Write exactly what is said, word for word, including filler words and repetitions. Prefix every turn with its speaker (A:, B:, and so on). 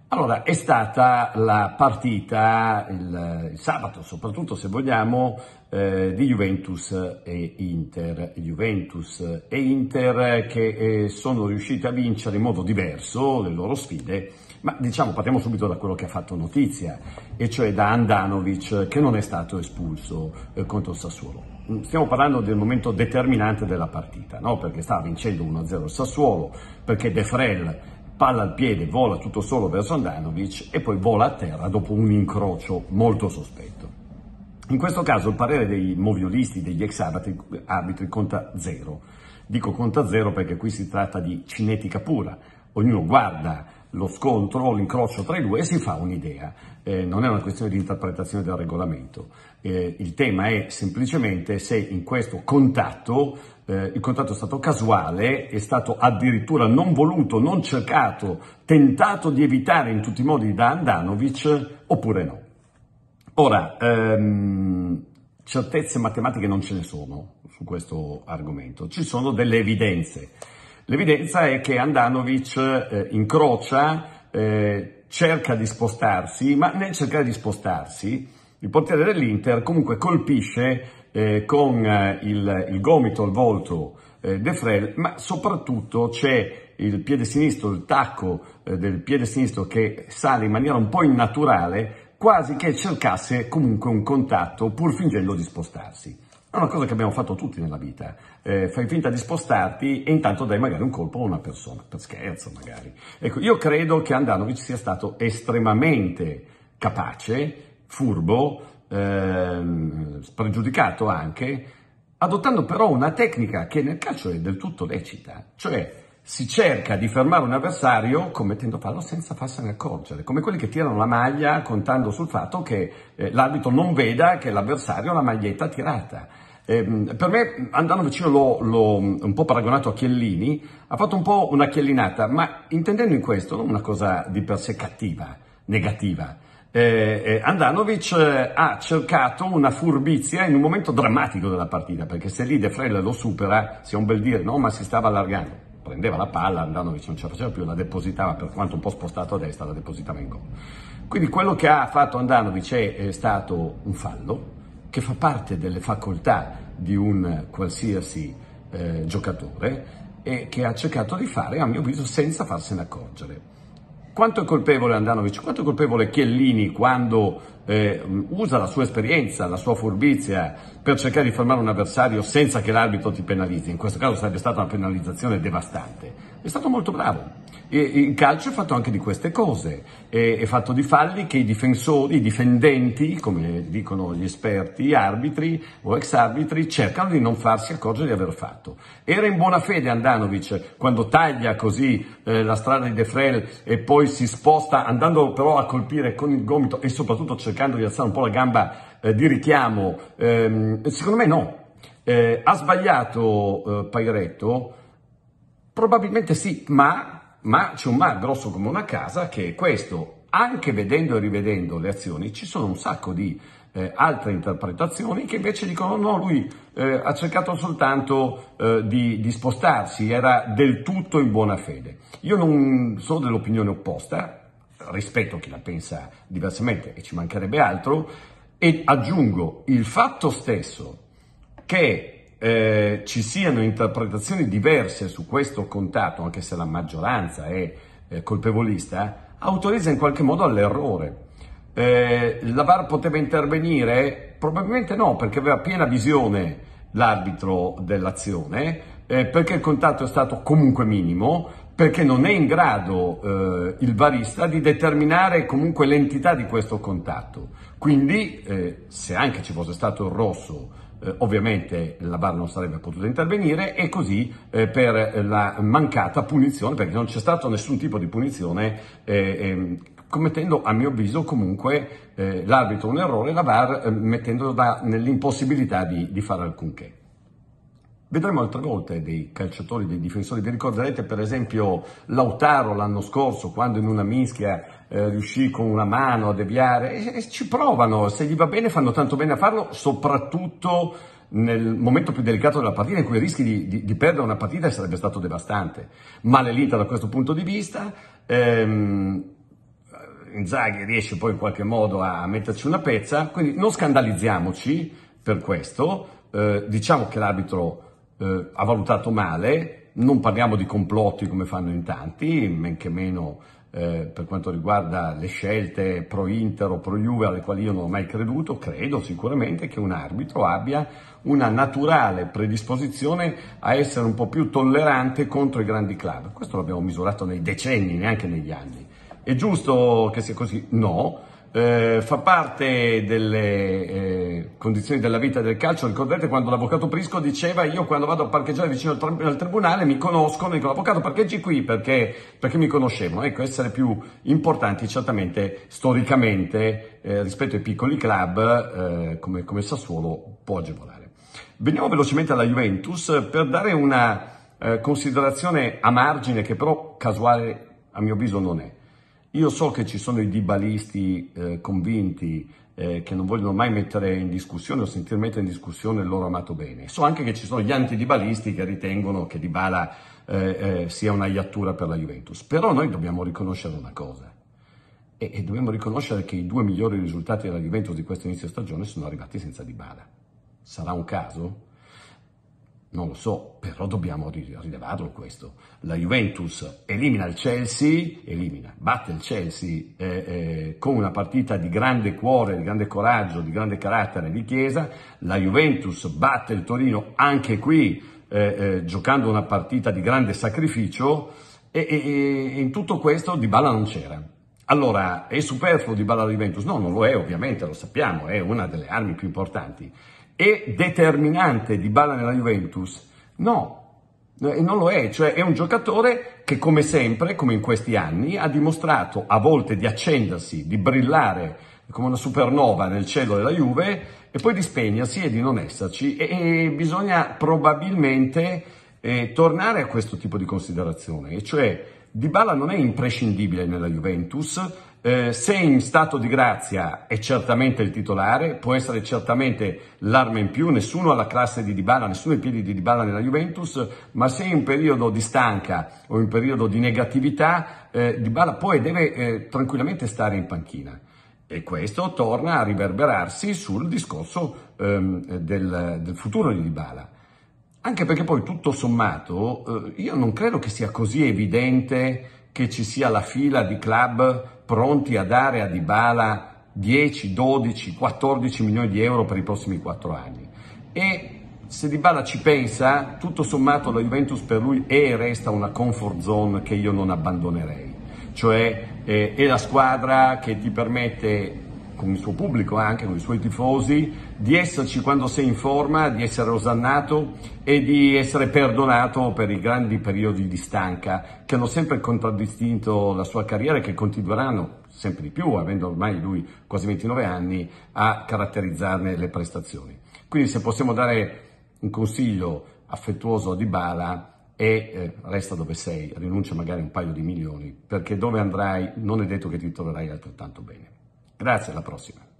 A: Allora, è stata la partita il, il sabato, soprattutto se vogliamo, eh, di Juventus e Inter. Juventus e Inter che eh, sono riusciti a vincere in modo diverso le loro sfide, ma diciamo partiamo subito da quello che ha fatto notizia, e cioè da Handanovic, che non è stato espulso eh, contro il Sassuolo. Stiamo parlando del momento determinante della partita, no? Perché stava vincendo uno a zero il Sassuolo, perché De Frel palla al piede, vola tutto solo verso Handanovic e poi vola a terra dopo un incrocio molto sospetto. In questo caso il parere dei moviolisti, degli ex arbitri, arbitri conta zero. Dico conta zero perché qui si tratta di cinetica pura. Ognuno guarda lo scontro, l'incrocio tra i due e si fa un'idea. Eh, non è una questione di interpretazione del regolamento. Eh, il tema è semplicemente se in questo contatto eh, il contatto è stato casuale, è stato addirittura non voluto, non cercato, tentato di evitare in tutti i modi da Handanovic oppure no. Ora, ehm, certezze matematiche non ce ne sono su questo argomento, ci sono delle evidenze. L'evidenza è che Handanovic eh, incrocia, eh, cerca di spostarsi, ma nel cercare di spostarsi il portiere dell'Inter comunque colpisce eh, con eh, il, il gomito al volto eh, De Frel, ma soprattutto c'è il piede sinistro, il tacco eh, del piede sinistro che sale in maniera un po' innaturale, quasi che cercasse comunque un contatto pur fingendo di spostarsi. È una cosa che abbiamo fatto tutti nella vita, eh, fai finta di spostarti e intanto dai magari un colpo a una persona, per scherzo magari. Ecco, io credo che Handanovic sia stato estremamente capace, furbo, ehm, spregiudicato anche, adottando però una tecnica che nel calcio è del tutto lecita, cioè si cerca di fermare un avversario commettendo fallo senza farsene accorgere, come quelli che tirano la maglia contando sul fatto che eh, l'arbitro non veda che l'avversario ha la maglietta tirata. Eh, per me Handanovic l'ho, l'ho un po' paragonato a Chiellini, ha fatto un po' una chiellinata, ma intendendo in questo non una cosa di per sé cattiva, negativa. Eh, eh, Handanovic eh, ha cercato una furbizia in un momento drammatico della partita, perché se lì De Frel lo supera, sia un bel dire, no, ma si stava allargando. Prendeva la palla, Handanovic non ce la faceva più, la depositava, per quanto un po' spostato a destra, la depositava in gol. Quindi quello che ha fatto Handanovic è, è stato un fallo, che fa parte delle facoltà di un qualsiasi eh, giocatore e che ha cercato di fare, a mio avviso, senza farsene accorgere. Quanto è colpevole Handanovic, quanto è colpevole Chiellini quando eh, usa la sua esperienza, la sua furbizia per cercare di fermare un avversario senza che l'arbitro ti penalizzi? In questo caso sarebbe stata una penalizzazione devastante. È stato molto bravo. E il calcio è fatto anche di queste cose, è, è fatto di falli che i difensori, i difendenti, come dicono gli esperti, arbitri o ex arbitri, cercano di non farsi accorgere di aver fatto. Era in buona fede Handanovic quando taglia così eh, la strada di De Frel e poi si sposta andando però a colpire con il gomito e soprattutto cercando di alzare un po' la gamba eh, di richiamo. Eh, secondo me no. Eh, ha sbagliato eh, Pairetto? Probabilmente sì, ma... Ma c'è un ma grosso come una casa, che è questo. Anche vedendo e rivedendo le azioni ci sono un sacco di eh, altre interpretazioni che invece dicono no, lui eh, ha cercato soltanto eh, di, di spostarsi, era del tutto in buona fede. Io non sono dell'opinione opposta, rispetto chi la pensa diversamente e ci mancherebbe altro, e aggiungo il fatto stesso che Eh, ci siano interpretazioni diverse su questo contatto, anche se la maggioranza è eh, colpevolista, autorizza in qualche modo all'errore. Eh, la V A R poteva intervenire? Probabilmente no, perché aveva piena visione l'arbitro dell'azione, eh, perché il contatto è stato comunque minimo, perché non è in grado eh, il varista di determinare comunque l'entità di questo contatto. Quindi, eh, se anche ci fosse stato il rosso, Eh, ovviamente la V A R non sarebbe potuta intervenire, e così eh, per la mancata punizione, perché non c'è stato nessun tipo di punizione, eh, eh, commettendo a mio avviso comunque eh, l'arbitro un errore, la V A R eh, mettendolo nell'impossibilità di, di fare alcunché. Vedremo altre volte dei calciatori, dei difensori. Vi ricorderete per esempio Lautaro l'anno scorso, quando in una mischia eh, riuscì con una mano a deviare, e, e ci provano, se gli va bene fanno tanto bene a farlo, soprattutto nel momento più delicato della partita, in cui rischi di, di, di perdere una partita sarebbe stato devastante. Male l'Inter da questo punto di vista. Ehm, Inzaghi riesce poi in qualche modo a metterci una pezza, quindi non scandalizziamoci per questo, eh, diciamo che l'arbitro eh, ha valutato male, non parliamo di complotti come fanno in tanti, men che meno eh, per quanto riguarda le scelte pro Inter o pro Juve alle quali io non ho mai creduto. Credo sicuramente che un arbitro abbia una naturale predisposizione a essere un po' più tollerante contro i grandi club. Questo l'abbiamo misurato nei decenni, neanche negli anni. È giusto che sia così? No. Eh, fa parte delle eh, condizioni della vita del calcio. Ricordate quando l'avvocato Prisco diceva: io quando vado a parcheggiare vicino al, tra- al tribunale mi conoscono, dico: l'avvocato parcheggi qui perché, perché mi conoscevano. Ecco, essere più importanti certamente storicamente eh, rispetto ai piccoli club eh, come, come Sassuolo può agevolare. Veniamo velocemente alla Juventus per dare una eh, considerazione a margine che però casuale a mio avviso non è. Io so che ci sono i dybalisti eh, convinti eh, che non vogliono mai mettere in discussione o sentir mettere in discussione il loro amato bene. So anche che ci sono gli antidybalisti che ritengono che Dybala eh, eh, sia una iattura per la Juventus. Però noi dobbiamo riconoscere una cosa e, e dobbiamo riconoscere che i due migliori risultati della Juventus di questo inizio stagione sono arrivati senza Dybala. Sarà un caso? Non lo so, però dobbiamo rilevarlo questo. La Juventus elimina il Chelsea, elimina, batte il Chelsea eh, eh, con una partita di grande cuore, di grande coraggio, di grande carattere di Chiesa. La Juventus batte il Torino anche qui eh, eh, giocando una partita di grande sacrificio e, e, e in tutto questo Dybala non c'era. Allora, è superfluo Dybala alla Juventus? No, non lo è, ovviamente, lo sappiamo, è una delle armi più importanti. È determinante Dybala nella Juventus? No, e non lo è, cioè è un giocatore che come sempre, come in questi anni, ha dimostrato a volte di accendersi, di brillare come una supernova nel cielo della Juve e poi di spegnersi e di non esserci e, e bisogna probabilmente eh, tornare a questo tipo di considerazione, e cioè Dybala non è imprescindibile nella Juventus. Eh, se in stato di grazia è certamente il titolare, può essere certamente l'arma in più, nessuno ha la classe di Dybala, nessuno ha i piedi di Dybala nella Juventus, ma se in periodo di stanca o in periodo di negatività, eh, Dybala può e deve eh, tranquillamente stare in panchina. E questo torna a riverberarsi sul discorso ehm, del, del futuro di Dybala. Anche perché poi tutto sommato eh, io non credo che sia così evidente che ci sia la fila di club pronti a dare a Dybala dieci, dodici, quattordici milioni di euro per i prossimi quattro anni. E se Dybala ci pensa, tutto sommato la Juventus per lui è e resta una comfort zone che io non abbandonerei. Cioè eh, è la squadra che ti permette, con il suo pubblico anche, con i suoi tifosi, di esserci quando sei in forma, di essere osannato e di essere perdonato per i grandi periodi di stanca che hanno sempre contraddistinto la sua carriera e che continueranno sempre di più, avendo ormai lui quasi ventinove anni, a caratterizzarne le prestazioni. Quindi se possiamo dare un consiglio affettuoso a Dybala è eh, resta dove sei, rinuncia magari a un paio di milioni, perché dove andrai non è detto che ti troverai altrettanto bene. Grazie, alla prossima.